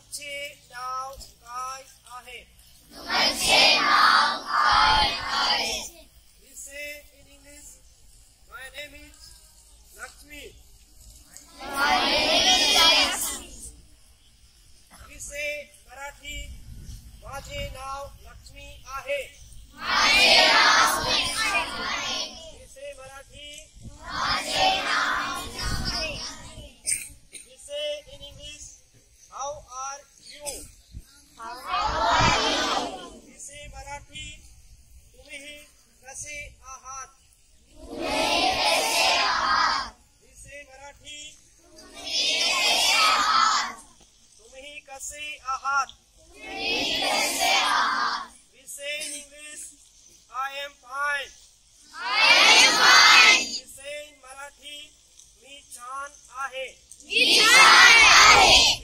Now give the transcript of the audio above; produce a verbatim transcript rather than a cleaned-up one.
तुमचे नाव काय आहे? तुमचे नाव काय आहे? We say in English, my name is Lakshmi. My name is Lakshmi. We say Marathi, माझे नाव लक्ष्मी आहे. माझे नाव लक्ष्मी आहे. We say Marathi, माझे नाव लक्ष्मी आहे. we say in English, how are you? How are you? We say Marathi, तुम्ही कसे आहात? तुम्ही कसे आहात? We say Marathi, तुम्ही कसे आहात? तुम्ही कसे आहात? तुम्ही कसे आहात? We say in English, I am fine. I am fine. We say in Marathi, मी छान आहे. मी छान आहे.